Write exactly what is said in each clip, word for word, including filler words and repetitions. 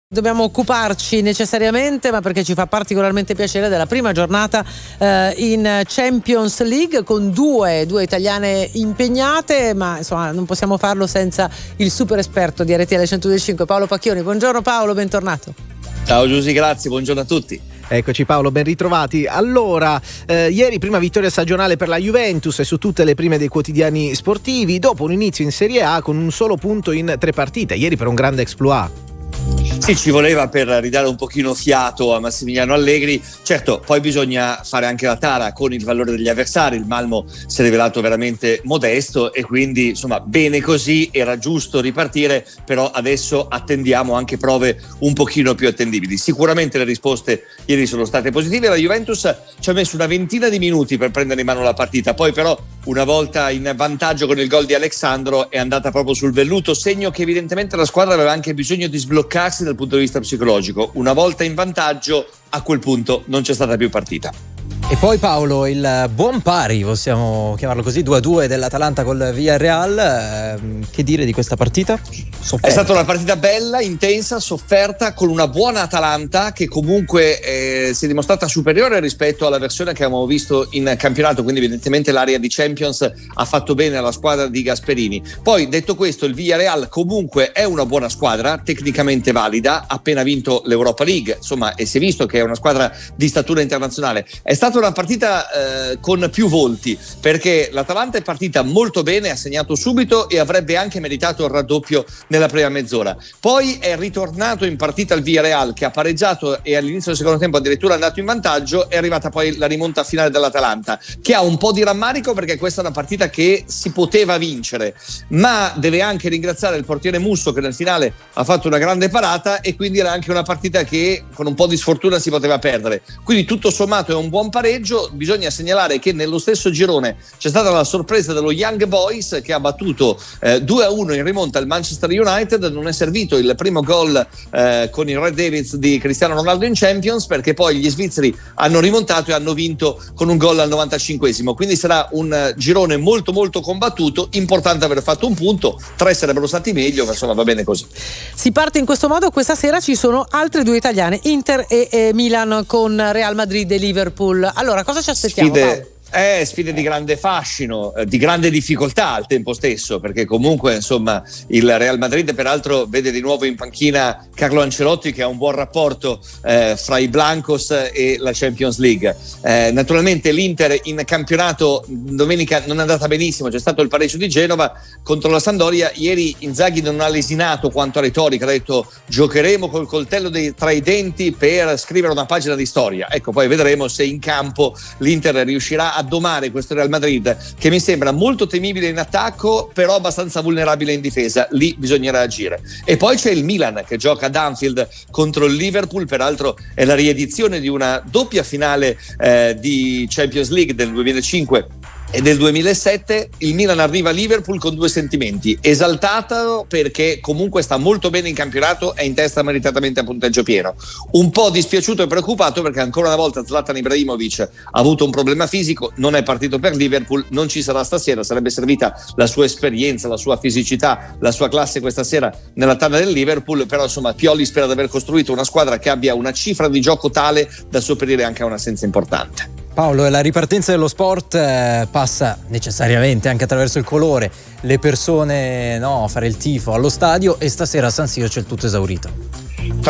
Dobbiamo occuparci necessariamente, ma perché ci fa particolarmente piacere, della prima giornata eh, in Champions League con due, due italiane impegnate, ma insomma non possiamo farlo senza il super esperto di R T L centodue e cinque, Paolo Pacchioni. Buongiorno Paolo, bentornato. Ciao Giusy, grazie, buongiorno a tutti. Eccoci Paolo, ben ritrovati. Allora, eh, ieri prima vittoria stagionale per la Juventus e su tutte le prime dei quotidiani sportivi, dopo un inizio in Serie A con un solo punto in tre partite, ieri per un grande exploit. Sì, ci voleva per ridare un pochino fiato a Massimiliano Allegri. Certo, poi bisogna fare anche la tara con il valore degli avversari. Il Malmo si è rivelato veramente modesto e quindi insomma bene così, era giusto ripartire, però adesso attendiamo anche prove un pochino più attendibili. Sicuramente le risposte ieri sono state positive. La Juventus ci ha messo una ventina di minuti per prendere in mano la partita, poi però una volta in vantaggio con il gol di Alexandro è andata proprio sul velluto, segno che evidentemente la squadra aveva anche bisogno di sbloccarsi dal punto di vista psicologico. Una volta in vantaggio, a quel punto non c'è stata più partita. E poi Paolo, il buon pari, possiamo chiamarlo così, due a due dell'Atalanta col Villarreal, eh, che dire di questa partita? Sofferta. È stata una partita bella, intensa, sofferta, con una buona Atalanta che comunque eh, si è dimostrata superiore rispetto alla versione che avevamo visto in campionato, quindi evidentemente l'area di Champions ha fatto bene alla squadra di Gasperini. Poi detto questo, il Villarreal comunque è una buona squadra, tecnicamente valida, ha appena vinto l'Europa League, insomma, e si è visto che è una squadra di statura internazionale. È stata una partita eh, con più volti, perché l'Atalanta è partita molto bene, ha segnato subito e avrebbe anche meritato il raddoppio nella prima mezz'ora. Poi è ritornato in partita il Villarreal, che ha pareggiato e all'inizio del secondo tempo addirittura è andato in vantaggio. È arrivata poi la rimonta finale dell'Atalanta, che ha un po' di rammarico perché questa è una partita che si poteva vincere, ma deve anche ringraziare il portiere Musso, che nel finale ha fatto una grande parata, e quindi era anche una partita che con un po' di sfortuna si poteva perdere. Quindi tutto sommato è un buon pareggio. Bisogna segnalare che nello stesso girone c'è stata la sorpresa dello Young Boys, che ha battuto eh, due a uno in rimonta il Manchester United. Non è servito il primo gol eh, con il Red Devils di Cristiano Ronaldo in Champions, perché poi gli svizzeri hanno rimontato e hanno vinto con un gol al novantacinquesimo. Quindi sarà un uh, girone molto molto combattuto, importante aver fatto un punto, tre sarebbero stati meglio, ma insomma va bene così. Si parte in questo modo. Questa sera ci sono altre due italiane, Inter e, e Milan, con Real Madrid e Liverpool. Allora, cosa ci aspettiamo, Sfide... Paolo? Eh, sfide di grande fascino, eh, di grande difficoltà al tempo stesso, perché comunque insomma il Real Madrid peraltro vede di nuovo in panchina Carlo Ancelotti, che ha un buon rapporto eh, fra i Blancos e la Champions League. Eh, naturalmente l'Inter in campionato domenica non è andata benissimo, c'è stato il pareggio di Genova contro la Sampdoria. Ieri Inzaghi non ha lesinato quanto a retorica, ha detto giocheremo col coltello dei, tra i denti per scrivere una pagina di storia. Ecco, poi vedremo se in campo l'Inter riuscirà a domare questo Real Madrid, che mi sembra molto temibile in attacco, però abbastanza vulnerabile in difesa. Lì bisognerà agire. E poi c'è il Milan, che gioca ad Anfield contro il Liverpool, peraltro è la riedizione di una doppia finale eh, di Champions League del duemilacinque e del duemilasette. Il Milan arriva a Liverpool con due sentimenti: esaltato perché comunque sta molto bene in campionato, è in testa meritatamente a punteggio pieno, un po' dispiaciuto e preoccupato perché ancora una volta Zlatan Ibrahimovic ha avuto un problema fisico, non è partito per Liverpool, non ci sarà stasera. Sarebbe servita la sua esperienza, la sua fisicità, la sua classe questa sera nella tana del Liverpool, però insomma Pioli spera di aver costruito una squadra che abbia una cifra di gioco tale da sopperire anche a un'assenza importante. Paolo, la ripartenza dello sport eh, passa necessariamente anche attraverso il colore, le persone, no, fare il tifo allo stadio, e stasera a San Siro c'è il tutto esaurito.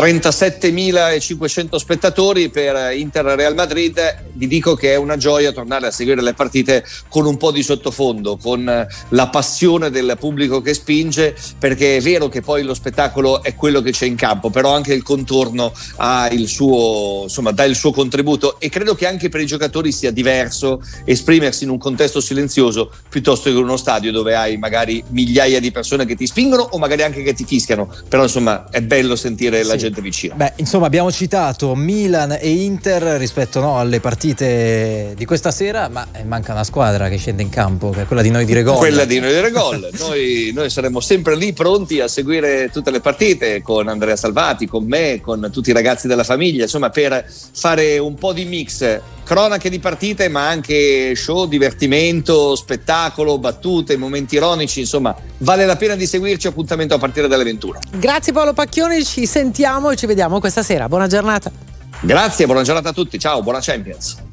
trentasettemilacinquecento spettatori per Inter Real Madrid. Vi dico che è una gioia tornare a seguire le partite con un po' di sottofondo, con la passione del pubblico che spinge, perché è vero che poi lo spettacolo è quello che c'è in campo, però anche il contorno ha il suo, insomma, dà il suo contributo, e credo che anche per i giocatori sia diverso esprimersi in un contesto silenzioso piuttosto che in uno stadio dove hai magari migliaia di persone che ti spingono o magari anche che ti fischiano, però insomma è bello sentire la sì. gente vicino. Beh, insomma abbiamo citato Milan e Inter rispetto, no, alle partite partite di questa sera, ma manca una squadra che scende in campo, che è quella di Noi Dire Gol. Quella di Noi Dire Gol. Noi, noi saremo sempre lì pronti a seguire tutte le partite con Andrea Salvati, con me, con tutti i ragazzi della famiglia, insomma, per fare un po' di mix, cronache di partite, ma anche show, divertimento, spettacolo, battute, momenti ironici, insomma, vale la pena di seguirci. Appuntamento a partire dalle ventuno. Grazie Paolo Pacchioni, ci sentiamo e ci vediamo questa sera. Buona giornata. Grazie, buona giornata a tutti, ciao, buona Champions.